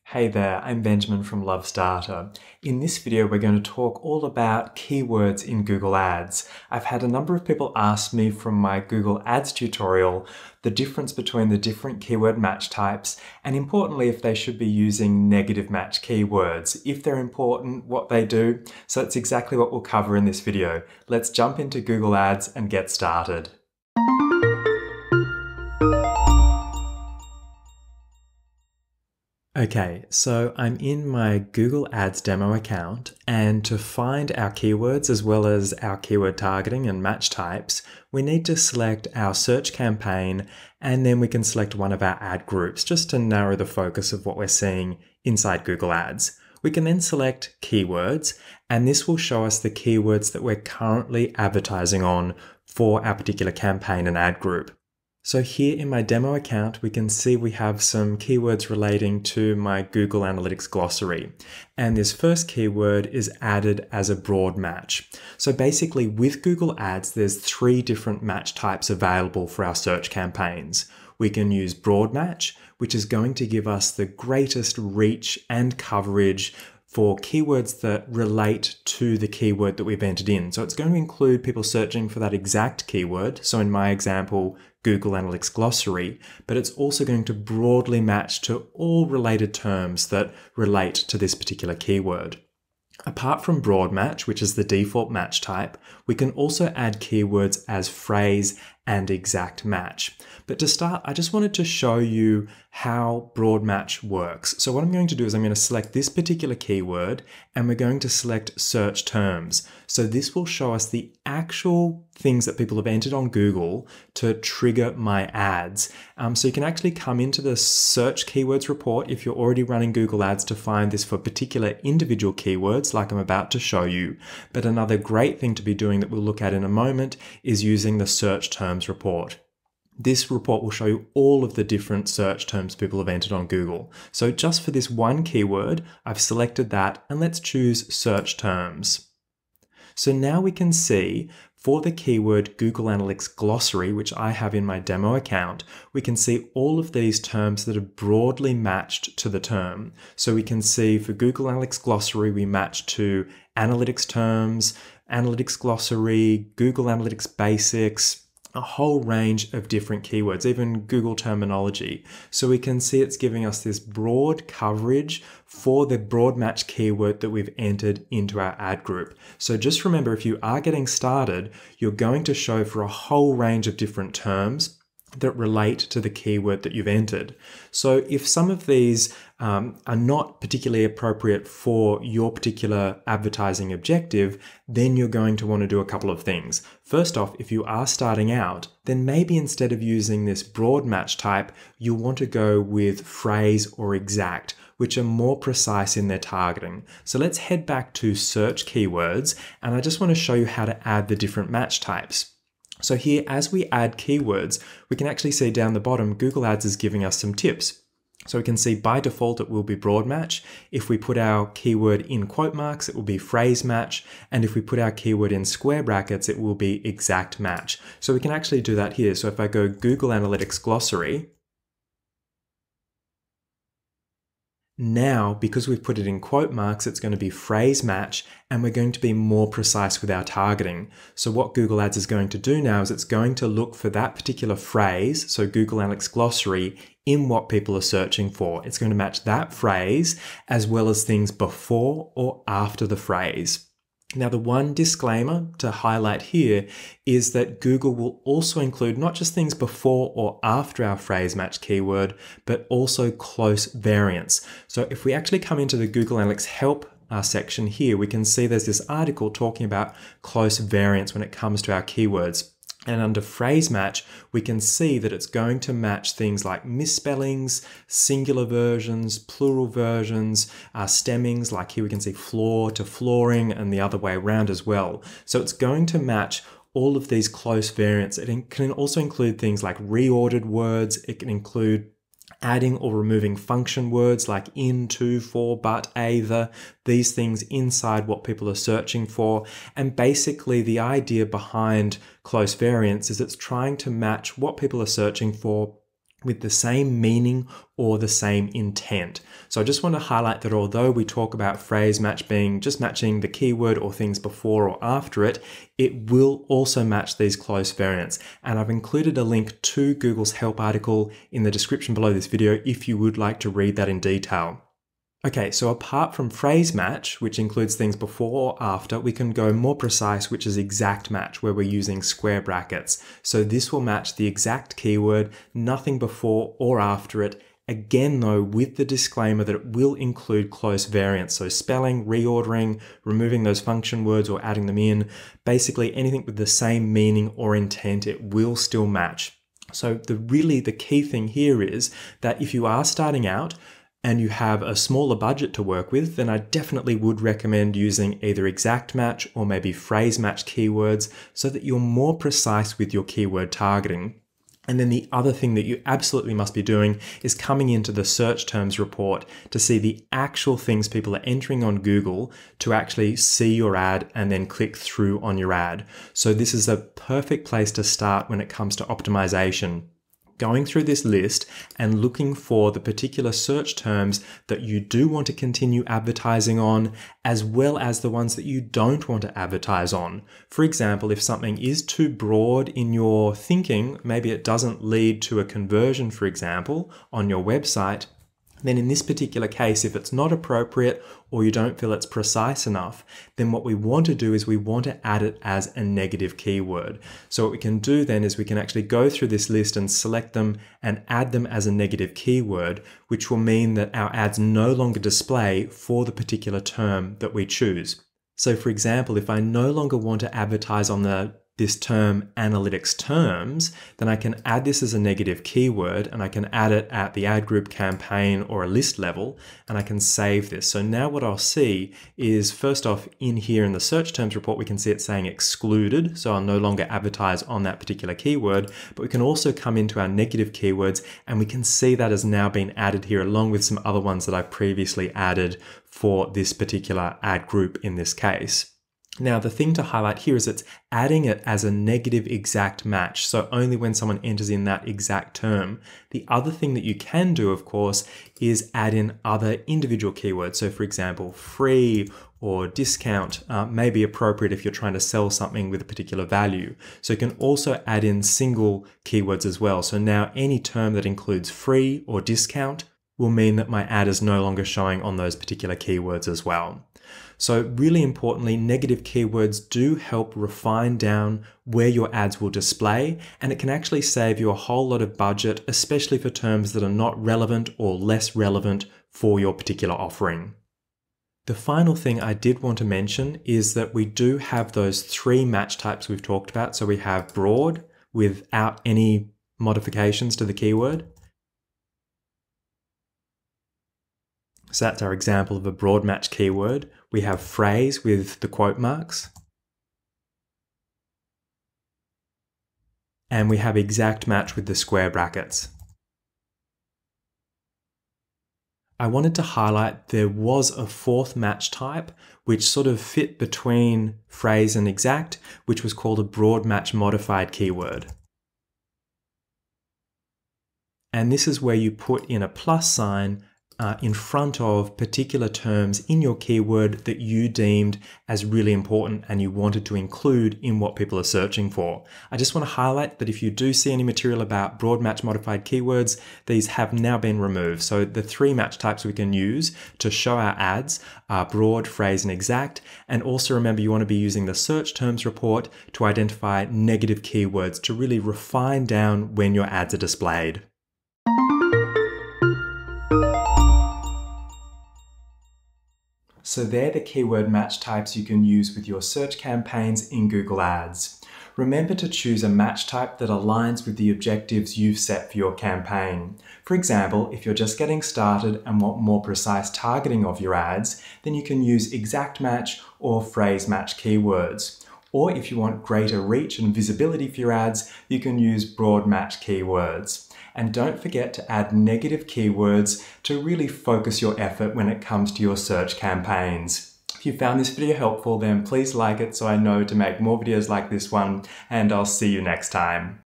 Hey there, I'm Benjamin from Lovestarter. In this video, we're going to talk all about keywords in Google Ads. I've had a number of people ask me from my Google Ads tutorial the difference between the different keyword match types, and importantly, if they should be using negative match keywords, if they're important, what they do. So that's exactly what we'll cover in this video. Let's jump into Google Ads and get started. Okay, so I'm in my Google Ads demo account, and to find our keywords as well as our keyword targeting and match types, we need to select our search campaign, and then we can select one of our ad groups just to narrow the focus of what we're seeing inside Google Ads. We can then select keywords, and this will show us the keywords that we're currently advertising on for our particular campaign and ad group. So here in my demo account, we can see we have some keywords relating to my Google Analytics glossary. And this first keyword is added as a broad match. So basically with Google Ads, there's 3 different match types available for our search campaigns. We can use broad match, which is going to give us the greatest reach and coverage for keywords that relate to the keyword that we've entered in. So it's going to include people searching for that exact keyword. So in my example, Google Analytics glossary, but it's also going to broadly match to all related terms that relate to this particular keyword. Apart from broad match, which is the default match type, we can also add keywords as phrase and exact match. But to start, I just wanted to show you how broad match works. So what I'm going to do is I'm going to select this particular keyword and we're going to select search terms. So this will show us the actual things that people have entered on Google to trigger my ads. So you can actually come into the search keywords report if you're already running Google Ads to find this for particular individual keywords like I'm about to show you. But another great thing to be doing that we'll look at in a moment is using the search terms report. This report will show you all of the different search terms people have entered on Google. So just for this one keyword, I've selected that, and let's choose search terms. So now we can see for the keyword Google Analytics glossary, which I have in my demo account, we can see all of these terms that are broadly matched to the term. So we can see for Google Analytics glossary, we match to analytics terms, analytics glossary, Google Analytics basics, a whole range of different keywords, even Google terminology. So we can see it's giving us this broad coverage for the broad match keyword that we've entered into our ad group. So just remember, if you are getting started, you're going to show for a whole range of different terms that relate to the keyword that you've entered. So if some of these are not particularly appropriate for your particular advertising objective, then you're going to want to do a couple of things. First off, if you are starting out, then maybe instead of using this broad match type, you'll want to go with phrase or exact, which are more precise in their targeting. So let's head back to search keywords, and I just want to show you how to add the different match types. So here, as we add keywords, we can actually see down the bottom, Google Ads is giving us some tips. So we can see by default, it will be broad match. If we put our keyword in quote marks, it will be phrase match. And if we put our keyword in square brackets, it will be exact match. So we can actually do that here. So if I go Google Analytics glossary, now, because we've put it in quote marks, it's going to be phrase match, and we're going to be more precise with our targeting. So what Google Ads is going to do now is it's going to look for that particular phrase, so Google Analytics glossary, in what people are searching for. It's going to match that phrase as well as things before or after the phrase. Now, the one disclaimer to highlight here is that Google will also include not just things before or after our phrase match keyword, but also close variants. So if we actually come into the Google Analytics help section here, we can see there's this article talking about close variants when it comes to our keywords. And under phrase match, we can see that it's going to match things like misspellings, singular versions, plural versions, stemmings, like here we can see floor to flooring and the other way around as well. So it's going to match all of these close variants. It can also include things like reordered words. It can include adding or removing function words like in, to, for, but, either, these things inside what people are searching for. And basically the idea behind close variants is it's trying to match what people are searching for with the same meaning or the same intent. So I just want to highlight that although we talk about phrase match being just matching the keyword or things before or after it, it will also match these close variants. And I've included a link to Google's help article in the description below this video if you would like to read that in detail. Okay, so apart from phrase match, which includes things before or after, we can go more precise, which is exact match, where we're using square brackets. So this will match the exact keyword, nothing before or after it. Again, though, with the disclaimer that it will include close variants. So spelling, reordering, removing those function words or adding them in, basically anything with the same meaning or intent, it will still match. So the key thing here is that if you are starting out, and you have a smaller budget to work with, then I definitely would recommend using either exact match or maybe phrase match keywords so that you're more precise with your keyword targeting. And then the other thing that you absolutely must be doing is coming into the search terms report to see the actual things people are entering on Google to actually see your ad and then click through on your ad. So this is a perfect place to start when it comes to optimization. Going through this list and looking for the particular search terms that you do want to continue advertising on, as well as the ones that you don't want to advertise on. For example, if something is too broad in your thinking, maybe it doesn't lead to a conversion, for example, on your website, then in this particular case, if it's not appropriate or you don't feel it's precise enough, then what we want to do is we want to add it as a negative keyword. So what we can do then is we can actually go through this list and select them and add them as a negative keyword, which will mean that our ads no longer display for the particular term that we choose. So for example, if I no longer want to advertise on this term analytics terms, then I can add this as a negative keyword and I can add it at the ad group, campaign, or a list level, and I can save this. So now what I'll see is, first off, in here in the search terms report, we can see it saying excluded. So I'll no longer advertise on that particular keyword, but we can also come into our negative keywords and we can see that has now been added here along with some other ones that I previously added for this particular ad group in this case. Now, the thing to highlight here is it's adding it as a negative exact match, so only when someone enters in that exact term. The other thing that you can do, of course, is add in other individual keywords. So for example, free or discount may be appropriate if you're trying to sell something with a particular value. So you can also add in single keywords as well. So now any term that includes free or discount will mean that my ad is no longer showing on those particular keywords as well. So really importantly, negative keywords do help refine down where your ads will display, and it can actually save you a whole lot of budget, especially for terms that are not relevant or less relevant for your particular offering. The final thing I did want to mention is that we do have those three match types we've talked about. So we have broad without any modifications to the keyword. So that's our example of a broad match keyword. We have phrase with the quote marks. And we have exact match with the square brackets. I wanted to highlight there was a fourth match type which sort of fit between phrase and exact, which was called a broad match modified keyword. And this is where you put in a plus sign in front of particular terms in your keyword that you deemed as really important and you wanted to include in what people are searching for. I just want to highlight that if you do see any material about broad match modified keywords, these have now been removed. So the three match types we can use to show our ads are broad, phrase, and exact. And also remember, you want to be using the search terms report to identify negative keywords to really refine down when your ads are displayed. So they're the keyword match types you can use with your search campaigns in Google Ads. Remember to choose a match type that aligns with the objectives you've set for your campaign. For example, if you're just getting started and want more precise targeting of your ads, then you can use exact match or phrase match keywords. Or if you want greater reach and visibility for your ads, you can use broad match keywords. And don't forget to add negative keywords to really focus your effort when it comes to your search campaigns. If you found this video helpful, then please like it so I know to make more videos like this one, and I'll see you next time.